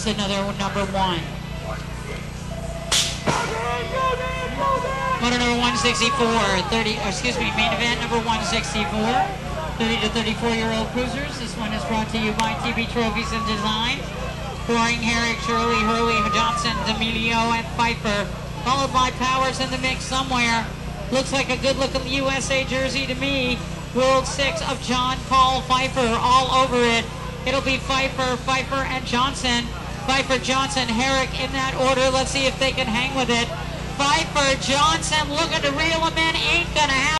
is another number 1. Motor number 164, main event number 164, 30 to 34-year-old cruisers. This one is brought to you by TB Trophies and Design. Scoring Herrick, Shirley, Hurley, Johnson, D'Amelio, and Pfeiffer. Followed by Powers in the mix somewhere. Looks like a good-looking USA jersey to me. World 6 of John Paul Pfeiffer all over it. It'll be Pfeiffer, and Johnson. Pfeiffer, Johnson, Herrick in that order. Let's see if they can hang with it. Pfeiffer, Johnson looking to reel him in. Ain't gonna happen.